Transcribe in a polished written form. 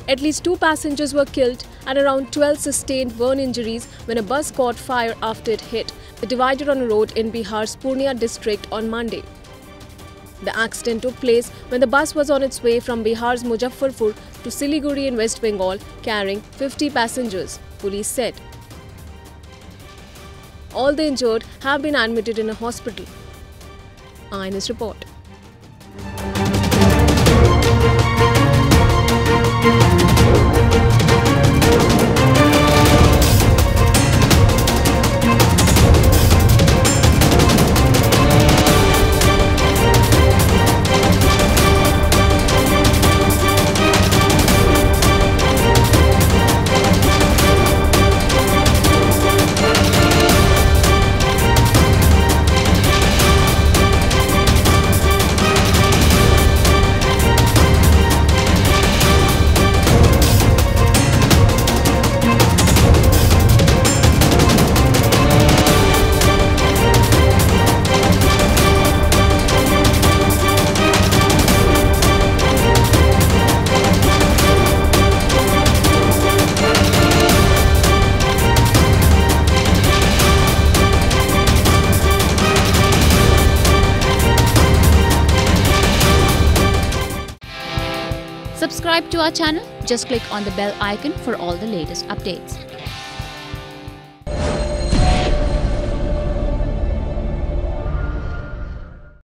At least 2 passengers were killed and around 12 sustained burn injuries when a bus caught fire after it hit the divider on a road in Bihar's Purnea district on Monday. The accident took place when the bus was on its way from Bihar's Muzaffarpur to Siliguri in West Bengal, carrying 50 passengers, police said. All the injured have been admitted in a hospital. Eyewitness report. Subscribe to our channel. Just click on the bell icon for all the latest updates.